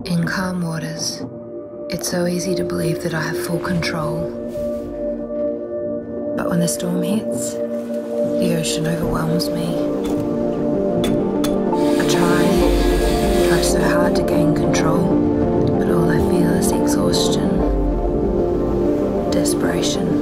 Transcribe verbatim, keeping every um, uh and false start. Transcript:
In calm waters, it's so easy to believe that I have full control. But when the storm hits, the ocean overwhelms me. I try, try so hard to gain control, but all I feel is exhaustion, desperation.